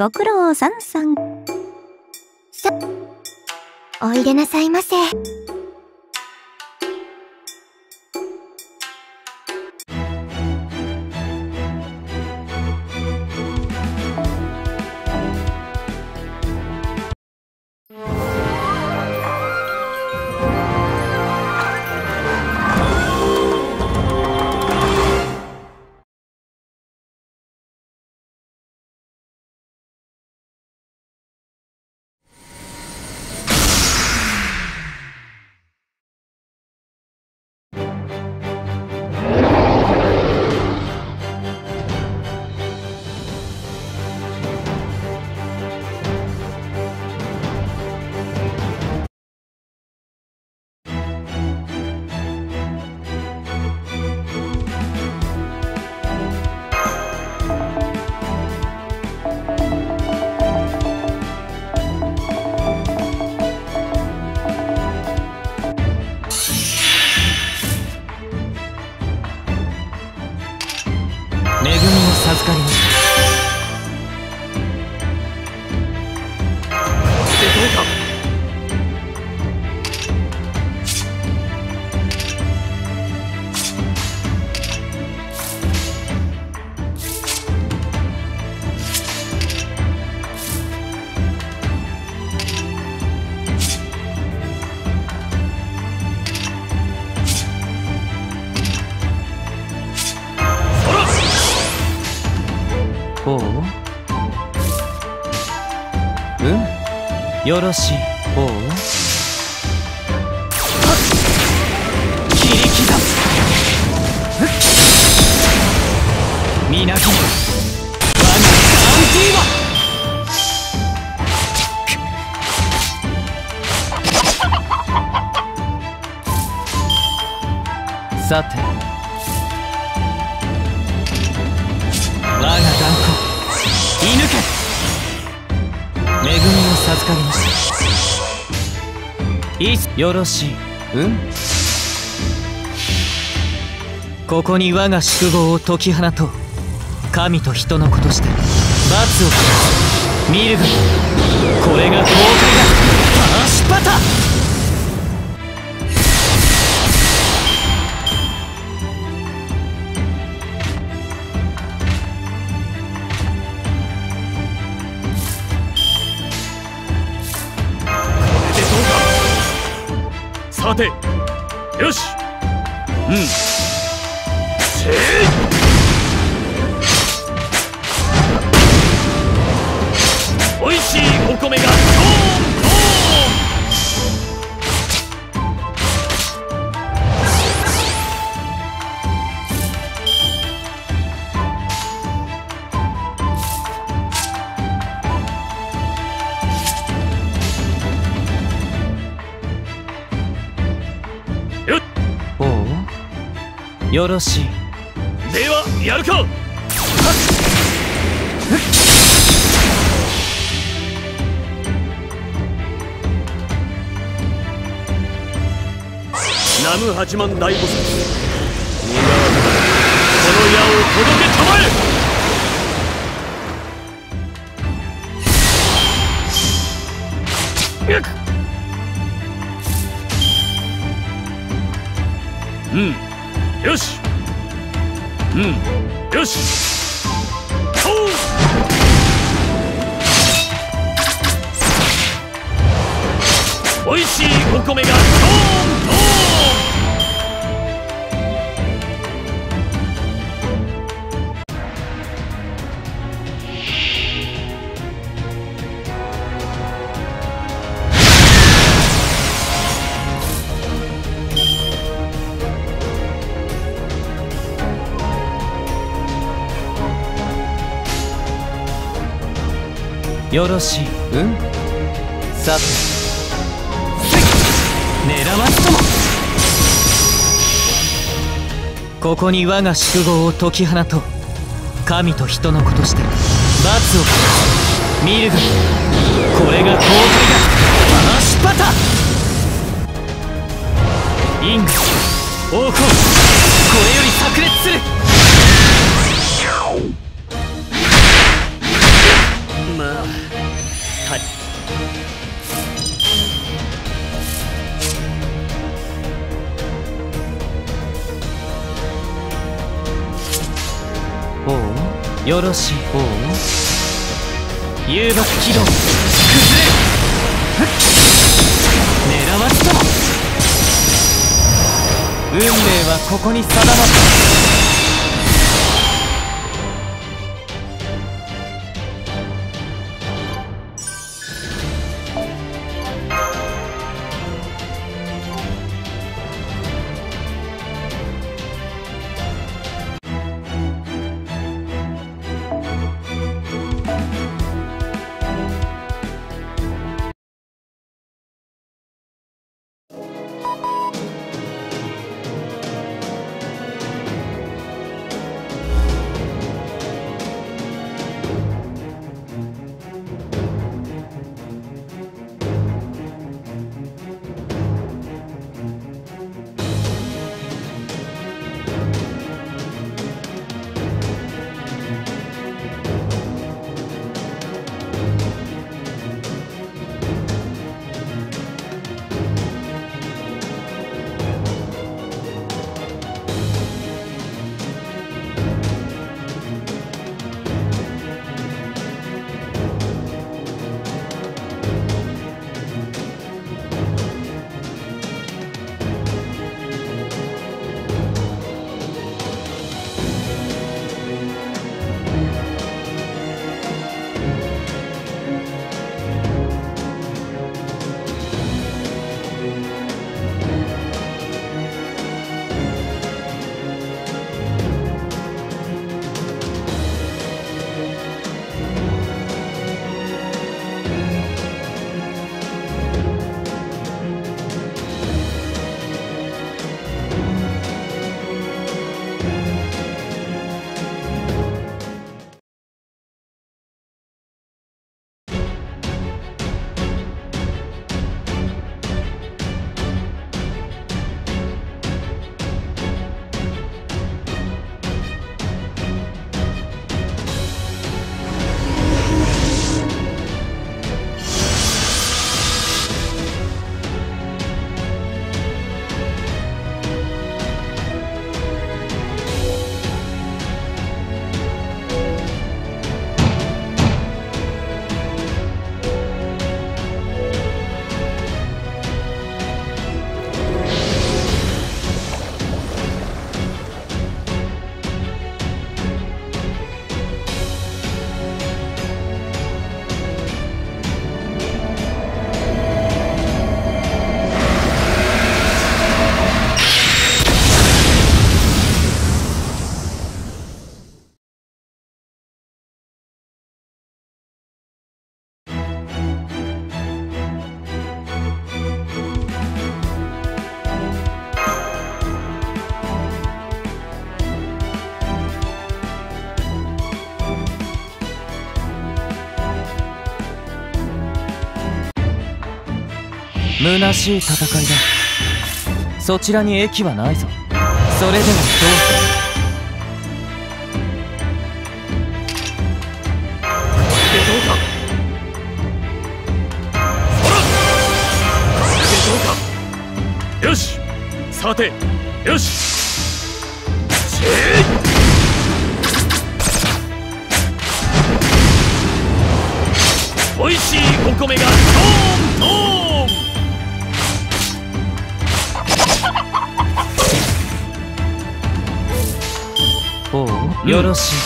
ご苦労さんさん。 さ、おいでなさいませ。 恵みを授かりました。でどうか。ほう、よろしい。ほう、切り刻む。みなぎる我がガンティーは。さて、我が断固射抜け。恵みを授かりました。よろしい。ここに我が宿業を解き放とう。神と人の子として罰を下す。見るがこれが公開だ。パーシュパタ。さて、よし。おいしいお米がドーンドよろしい。ではやるか。南無八幡大菩薩、この矢を届けたまえ。よし。よし。おいしいお米がドーンドーン。よろしい。さて、狙わずとも。ここに我が宿業を解き放とう。神と人の子として罰を見るがこれが公開だ。パーシュパタ。因果王侯、これより炸裂する。まあよろしい。おう、誘爆起動崩れ。狙わずとも運命はここに定まった。 虚しい戦いだ。そちらに益はないぞ。それではどうぞ。 どうか。これでどうか。よし、さて、よし。おいしいお米がトーントーン。 おう、よろしい。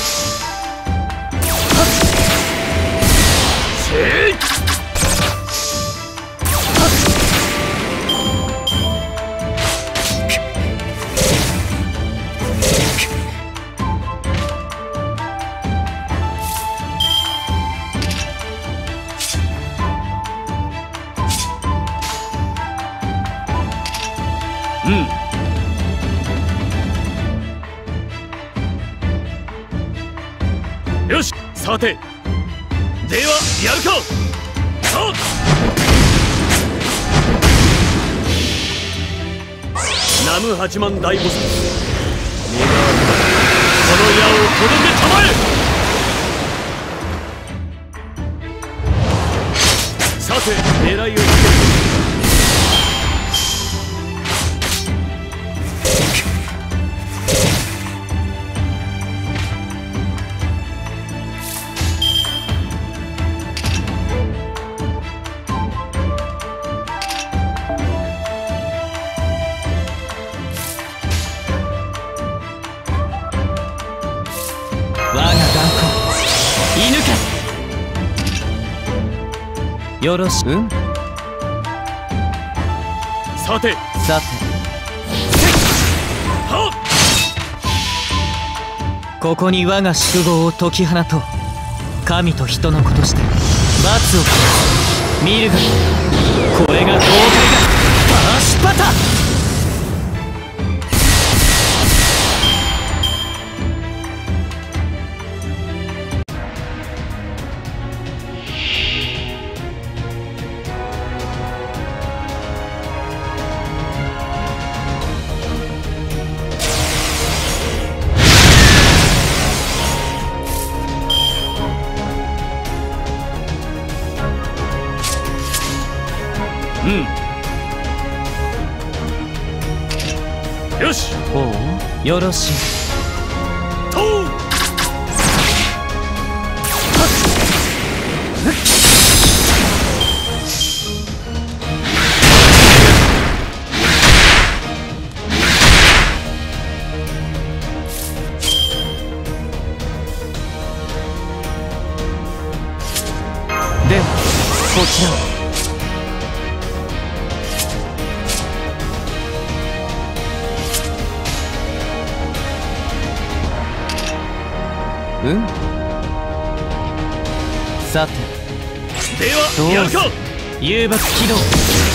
よし、さて、ではやるか。ナム八幡大菩薩、願わくばこの矢をとどめたまえ。さて、狙いをつける。 よろしく。 さてさて、 はっ、 ここに我が宿業を解き放とう。神と人の子として罰を見るが、これが豪快だ。パーシュパタ。 よし、 おう、よろしい。 とう。 ではこちらを。さて、 ではどうやるか。 誘爆起動。崩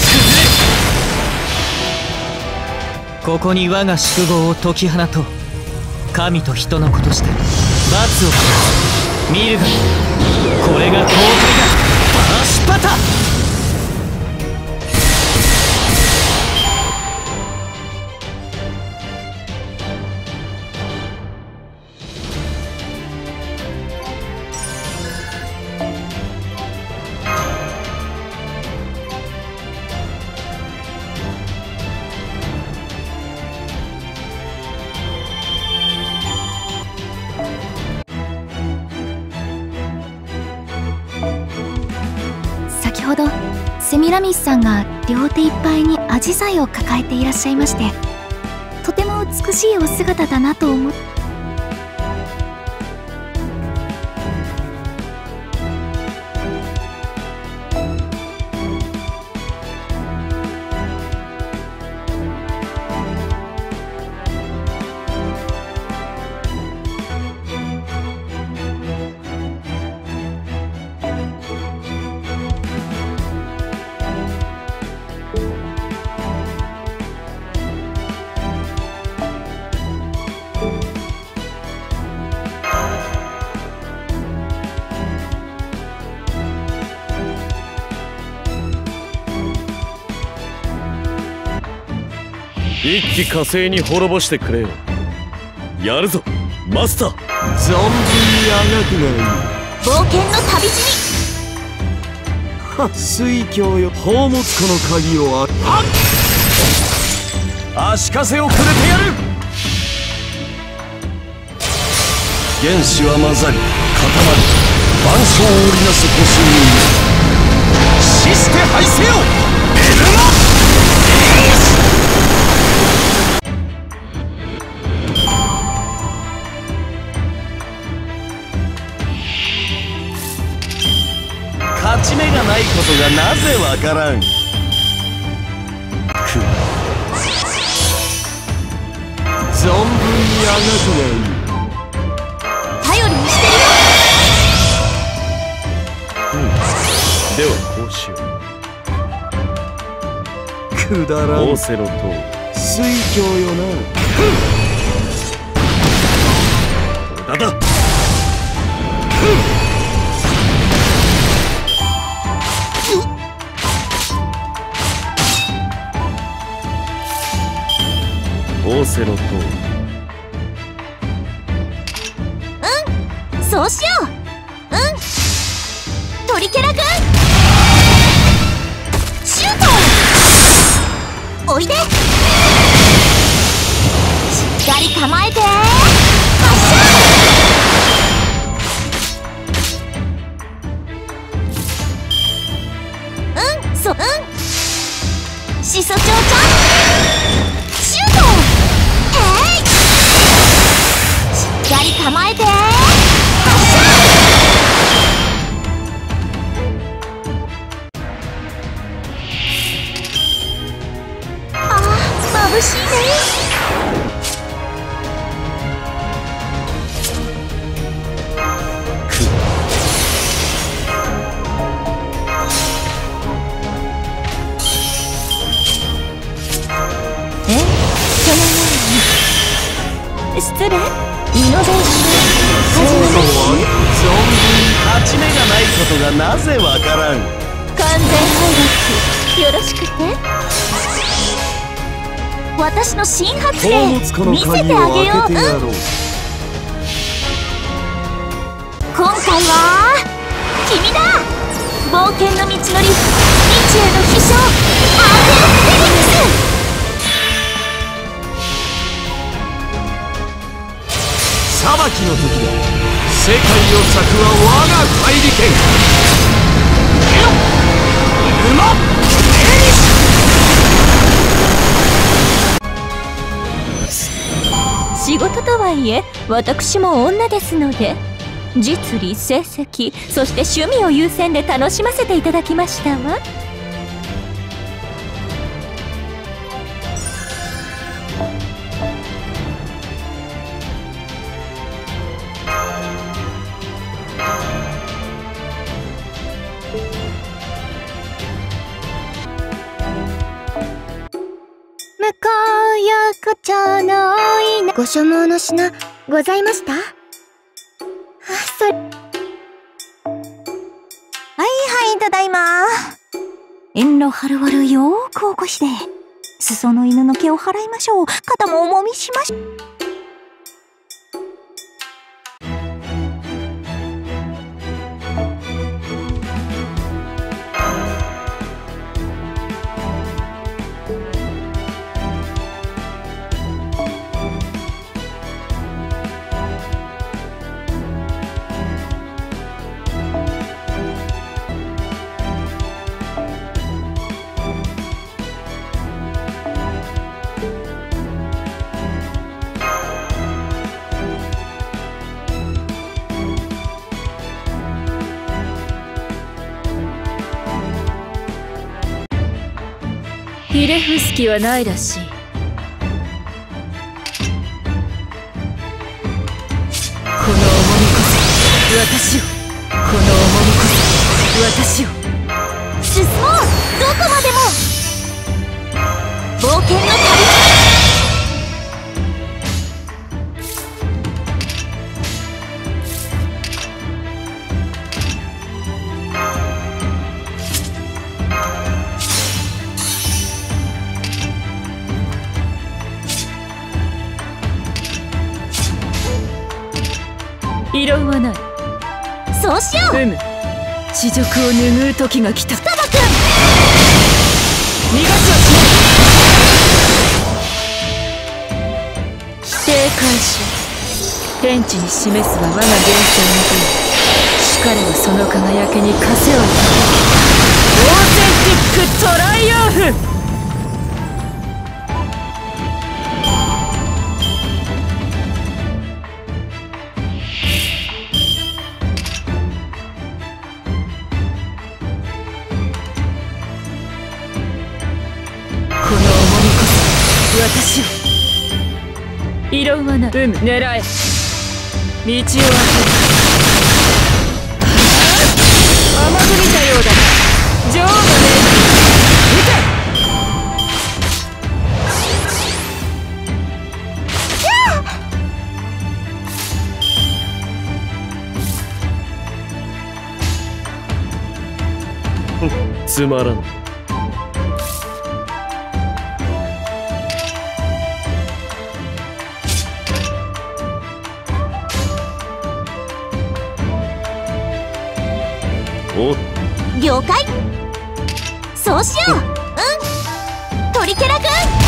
れ。ここに我が宿業を解き放とう。神と人の子として罰を見るが、これが豪快だ。パーシュパタ。 先ほどセミラミスさんが両手いっぱいにアジサイを抱えていらっしゃいまして、とても美しいお姿だなと思って。 一気火星に滅ぼしてくれよ。やるぞマスター。 存分にあがくがいい。 冒険の旅路はっ、水鏡よ、宝物庫の鍵を足かせをくれてやる。 原子は混ざり固まり、万象を織りなす星に死して敗せよエルマ。 勝ち目がないことがなぜわからん。 存分にあがくがいい。 頼りにしてるよ。 ではこうしよう。 くだらん。 仰せのとおり。 水鏡よな。 だだ。仰せのとおり。 そうしよう。トリケラ君、シュート。おいで。しっかり構えて発射。しそちょうちゃん、シュート。しっかり構えて発射。 美しいね。失礼。イノベーションそうそう、存分勝ち目がないことがなぜわからん。 完全配列よろしくて。私の新発明見せてあげよう。今回は君だ。冒険の道のり、未知への飛翔、アーテルフェニックス。 裁きの時だ。世界を裂くは我が怪力剣。ウマ仕事とはいえ私も女ですので、実利、成績、そして趣味を優先で楽しませていただきましたわ。向こう横丁の多いな。ご所望の品ございました？それ。はいはい、ただいま。遠路はるばるよーくお越しで、裾の犬の毛を払いましょう。肩もおもみしましょう。ひれ伏す気はないらしい。この重みこそ私を、この重みこそ私を。進もう、どこまでも。冒険の旅。異論はない。そうしよう。地獄を拭う時が来た。双葉君、逃がしはしない。否定開始。天地に示すは我が源泉の分。しかればその輝きに風を受け。オーセンティックトライアンフ。私を。異論はない。狙え。道を開ける。甘く見たようだ。女王の撃て。つまらん。 了解。そうしよう。トリケラ君、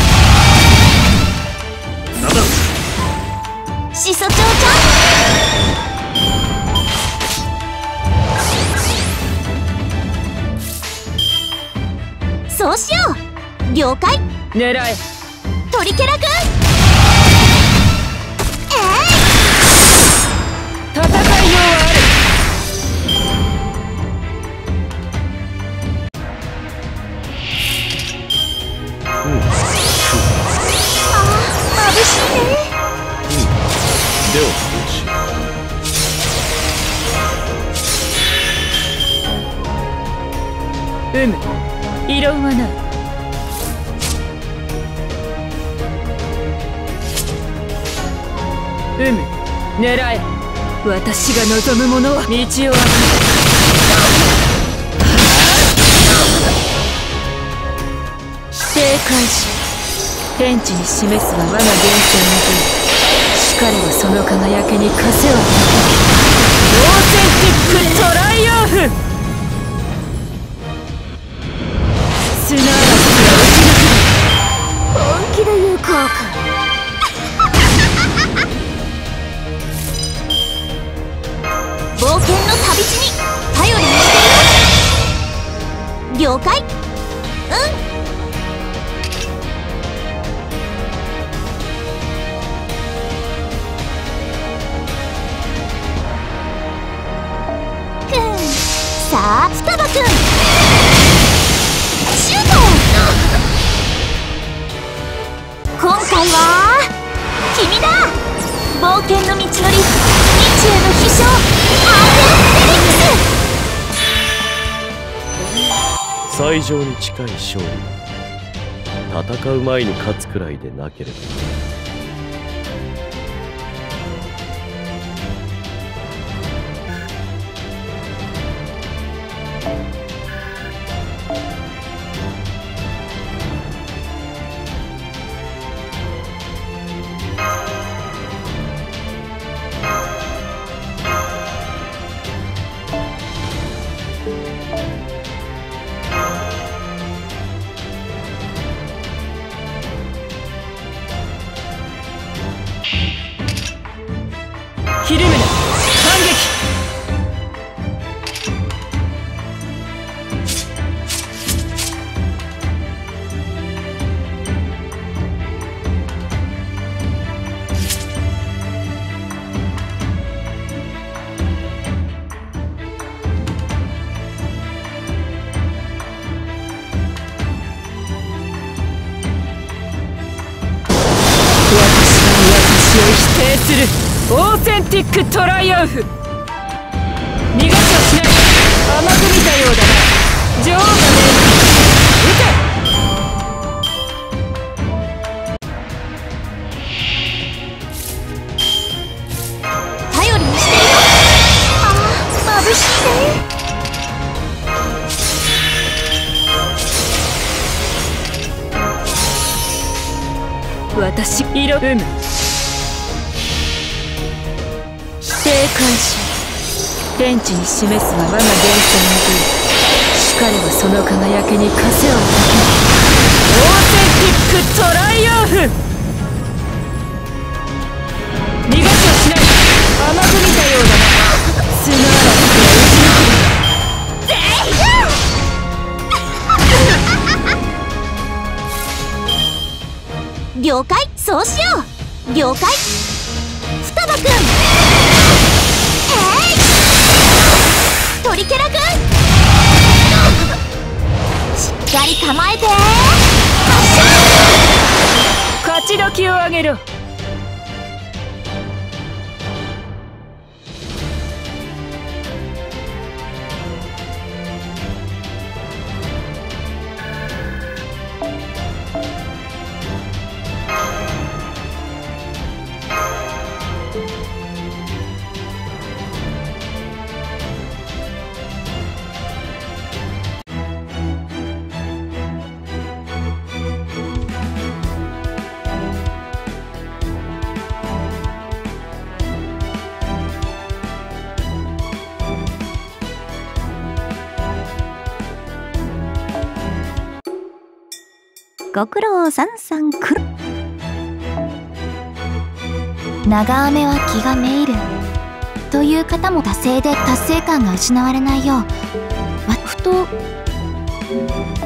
しそちょうちゃん。そうしよう。了解。 狙え。 トリケラ君、 戦いようはある。 異論はない。狙え。私が望むものは道を開く。否定開始。天地に示すは我が源泉の手。しかればその輝きに枷をかける。オーセンティックトライオフ。砂嵐が打ち抜ける。本気で言う効果。 冒険の旅路に頼りにしている。了解。さあ双葉くん、シュート。今回は君だ。冒険の道のり、未知への飛翔、アーテルフェニックス。 最上に近い勝利。戦う前に勝つくらいでなければ。 ひるむな、反撃。私を否定する。オーセンティックトライアンフ。逃がしはしない。甘く見たようだな。女王が撃て。 頼りにしている。ああ、眩しいね。 私色否定開始。天地に示すは我が源泉の手。しかればその輝きに枷をかける。オーセンティックトライオフ。逃がしはしない。甘く見たようだな。砂嵐が打ち抜ける。 了解、そうしよう。了解。双葉くん、トリケラくん、しっかり構えて。発射。 勝ち時をあげろ。 ご苦労さんさんくる。長雨は気がめいるという方も惰性で達成感が失われないようふと